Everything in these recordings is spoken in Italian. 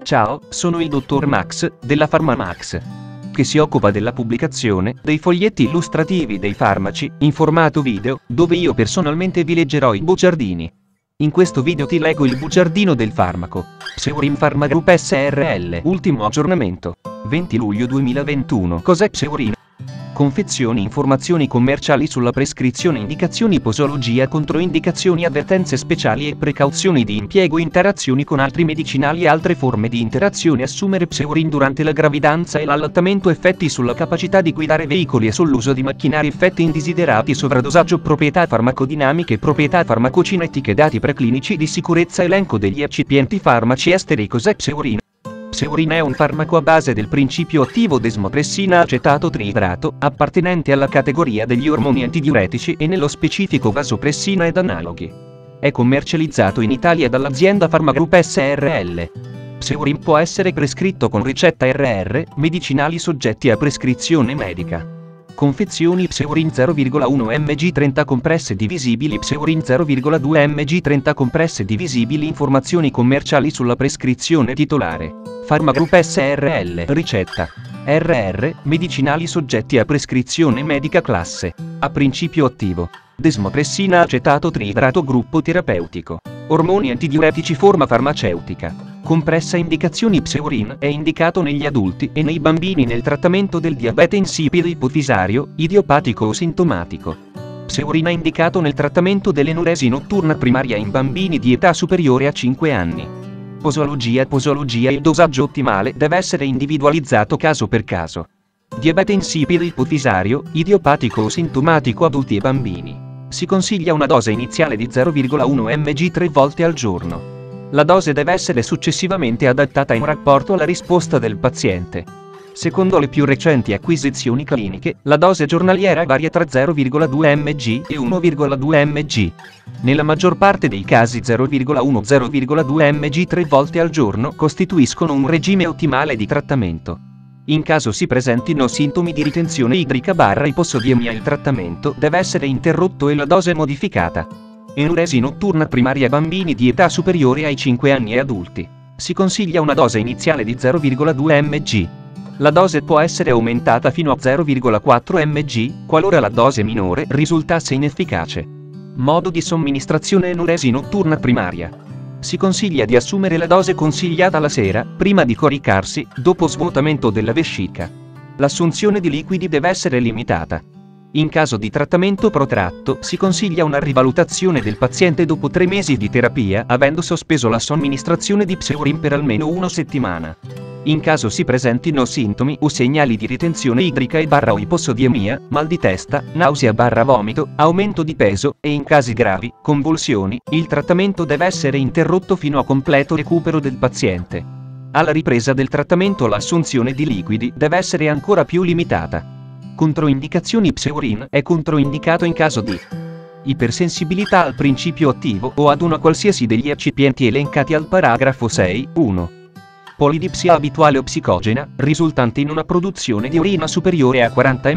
Ciao, sono il dottor Max, della PharmaMax, che si occupa della pubblicazione dei foglietti illustrativi dei farmaci, in formato video, dove io personalmente vi leggerò i bugiardini. In questo video ti leggo il bugiardino del farmaco. Pseurin Pharma Group SRL. Ultimo aggiornamento. 20 luglio 2021. Cos'è Pseurin? Confezioni, informazioni commerciali sulla prescrizione, indicazioni, posologia, controindicazioni, avvertenze speciali e precauzioni di impiego, interazioni con altri medicinali e altre forme di interazione. Assumere Pseurin durante la gravidanza e l'allattamento, effetti sulla capacità di guidare veicoli e sull'uso di macchinari, effetti indesiderati, sovradosaggio, proprietà farmacodinamiche, proprietà farmacocinetiche, dati preclinici di sicurezza, elenco degli eccipienti farmaci esteri. Cos'è Pseurin? Pseurin è un farmaco a base del principio attivo desmotressina acetato triidrato, appartenente alla categoria degli ormoni antidiuretici e nello specifico vasopressina ed analoghi. È commercializzato in Italia dall'azienda Pharma Group SRL. Pseurin può essere prescritto con ricetta RR, medicinali soggetti a prescrizione medica. Confezioni: Pseurin 0,1 mg 30 compresse divisibili, Pseurin 0,2 mg 30 compresse divisibili. Informazioni commerciali sulla prescrizione titolare. Pharma Group SRL. Ricetta RR, medicinali soggetti a prescrizione medica classe A. Principio attivo desmotressina acetato triidrato, gruppo terapeutico, ormoni antidiuretici, forma farmaceutica compressa. Indicazioni: Pseurin è indicato negli adulti e nei bambini nel trattamento del diabete insipido ipofisario, idiopatico o sintomatico. Pseurin è indicato nel trattamento dell'enuresia notturna primaria in bambini di età superiore a 5 anni. Posologia: il dosaggio ottimale deve essere individualizzato caso per caso. Diabete insipido ipofisario, idiopatico o sintomatico, adulti e bambini. Si consiglia una dose iniziale di 0,1 mg 3 volte al giorno. La dose deve essere successivamente adattata in rapporto alla risposta del paziente. Secondo le più recenti acquisizioni cliniche, la dose giornaliera varia tra 0,2 mg e 1,2 mg. Nella maggior parte dei casi 0,1-0,2 mg 3 volte al giorno costituiscono un regime ottimale di trattamento. In caso si presentino sintomi di ritenzione idrica / ipossodiemia, il trattamento deve essere interrotto e la dose modificata. Enuresia notturna primaria, bambini di età superiore ai 5 anni e adulti. Si consiglia una dose iniziale di 0,2 mg. La dose può essere aumentata fino a 0,4 mg, qualora la dose minore risultasse inefficace. Modo di somministrazione: enuresia notturna primaria. Si consiglia di assumere la dose consigliata la sera, prima di coricarsi, dopo svuotamento della vescica. L'assunzione di liquidi deve essere limitata. In caso di trattamento protratto, si consiglia una rivalutazione del paziente dopo 3 mesi di terapia, avendo sospeso la somministrazione di Pseurin per almeno 1 settimana. In caso si presentino sintomi o segnali di ritenzione idrica e / o ipossodiemia, mal di testa, nausea / vomito, aumento di peso, e in casi gravi, convulsioni, il trattamento deve essere interrotto fino a completo recupero del paziente. Alla ripresa del trattamento l'assunzione di liquidi deve essere ancora più limitata. Controindicazioni: Pseurin è controindicato in caso di ipersensibilità al principio attivo o ad una qualsiasi degli eccipienti elencati al paragrafo 6.1. Polidipsia abituale o psicogena, risultante in una produzione di urina superiore a 40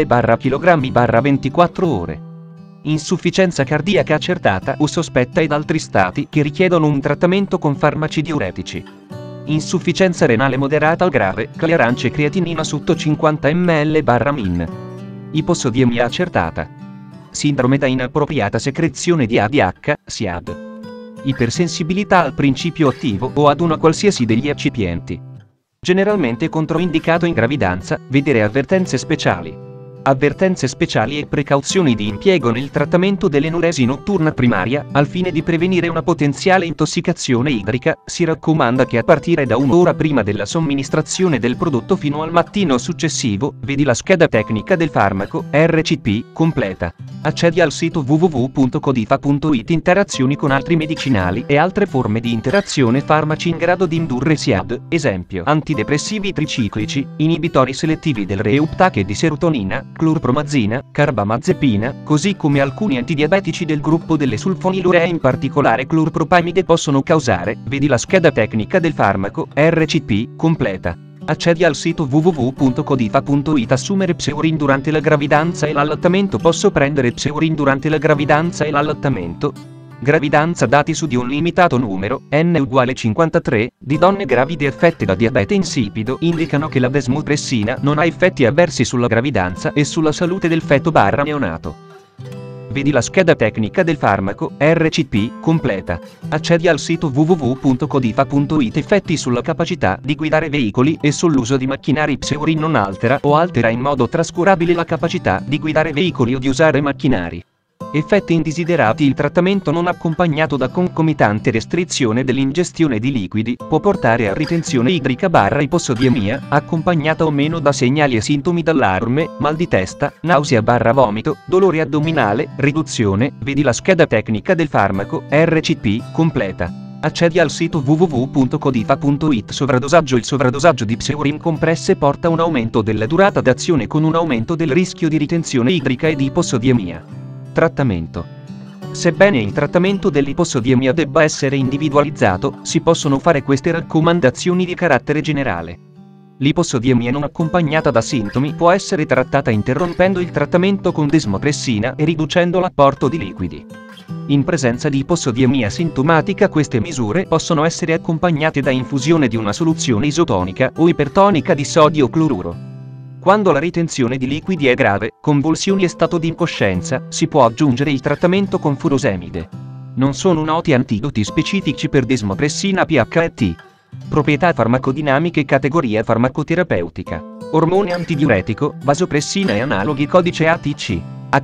ml/kg/24 ore. Insufficienza cardiaca accertata o sospetta ed altri stati che richiedono un trattamento con farmaci diuretici. Insufficienza renale moderata o grave, clearance creatinina sotto 50 ml/min. Ipossodiemia accertata. Sindrome da inappropriata secrezione di ADH, SIAD. Ipersensibilità al principio attivo o ad una qualsiasi degli eccipienti. Generalmente controindicato in gravidanza, vedere avvertenze speciali. Avvertenze speciali e precauzioni di impiego nel trattamento dell'enuresia notturna primaria. Al fine di prevenire una potenziale intossicazione idrica, si raccomanda che a partire da un'ora prima della somministrazione del prodotto fino al mattino successivo, vedi la scheda tecnica del farmaco, RCP, completa. Accedi al sito www.codifa.it. Interazioni con altri medicinali e altre forme di interazione. Farmaci in grado di indurre SIAD, esempio antidepressivi triciclici, inibitori selettivi del reuptake e di serotonina, clorpromazina, carbamazepina, così come alcuni antidiabetici del gruppo delle sulfoniluree, in particolare clorpropamide, possono causare, vedi la scheda tecnica del farmaco, RCP, completa. Accedi al sito www.codifa.it. Assumere Pseurin durante la gravidanza e l'allattamento. Posso prendere Pseurin durante la gravidanza e l'allattamento? Gravidanza. Dati su di un limitato numero, n uguale 53, di donne gravide affette da diabete insipido indicano che la desmopressina non ha effetti avversi sulla gravidanza e sulla salute del feto/neonato. Vedi la scheda tecnica del farmaco, RCP, completa. Accedi al sito www.codifa.it. Effetti sulla capacità di guidare veicoli e sull'uso di macchinari. Pseurin non altera o altera in modo trascurabile la capacità di guidare veicoli o di usare macchinari. Effetti indesiderati. Il trattamento non accompagnato da concomitante restrizione dell'ingestione di liquidi può portare a ritenzione idrica/ipossodiamia, accompagnata o meno da segnali e sintomi d'allarme, mal di testa, nausea/vomito, dolore addominale, riduzione. Vedi la scheda tecnica del farmaco, RCP, completa. Accedi al sito www.codifa.it. Sovradosaggio. Il sovradosaggio di Pseurin compresse porta a un aumento della durata d'azione con un aumento del rischio di ritenzione idrica e di ipossodiamia. Trattamento. Sebbene il trattamento dell'ipossodiamia debba essere individualizzato, si possono fare queste raccomandazioni di carattere generale. L'ipossodiamia non accompagnata da sintomi può essere trattata interrompendo il trattamento con desmopressina e riducendo l'apporto di liquidi. In presenza di ipossodiamia sintomatica, queste misure possono essere accompagnate da infusione di una soluzione isotonica o ipertonica di sodio cloruro. Quando la ritenzione di liquidi è grave, convulsioni e stato di incoscienza, si può aggiungere il trattamento con furosemide. Non sono noti antidoti specifici per desmopressina PH&T. Proprietà farmacodinamiche. Categoria farmacoterapeutica. Ormone antidiuretico, vasopressina e analoghi. Codice ATC.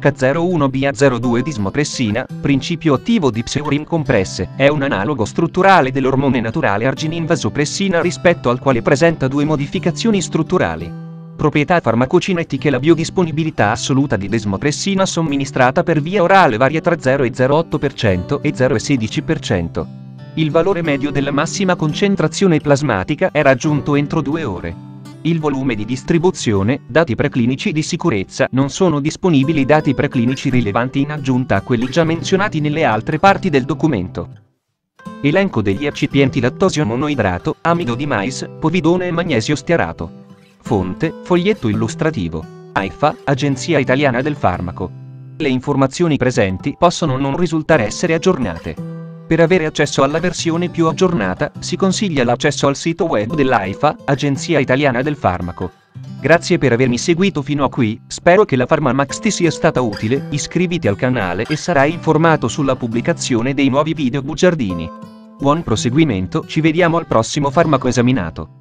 H01BA02. Desmopressina, principio attivo di Pseurin compresse, è un analogo strutturale dell'ormone naturale arginin vasopressina rispetto al quale presenta due modificazioni strutturali. Proprietà farmacocinetiche. La biodisponibilità assoluta di desmopressina somministrata per via orale varia tra 0,08% e 0,16%. Il valore medio della massima concentrazione plasmatica è raggiunto entro 2 ore. Il volume di distribuzione, dati preclinici di sicurezza. Non sono disponibili dati preclinici rilevanti in aggiunta a quelli già menzionati nelle altre parti del documento. Elenco degli eccipienti: lattosio monoidrato, amido di mais, povidone e magnesio stearato. Fonte, foglietto illustrativo. AIFA, Agenzia Italiana del Farmaco. Le informazioni presenti possono non risultare essere aggiornate. Per avere accesso alla versione più aggiornata, si consiglia l'accesso al sito web dell'AIFA, Agenzia Italiana del Farmaco. Grazie per avermi seguito fino a qui, spero che la PharmaMax ti sia stata utile. Iscriviti al canale e sarai informato sulla pubblicazione dei nuovi video bugiardini. Buon proseguimento, ci vediamo al prossimo farmaco esaminato.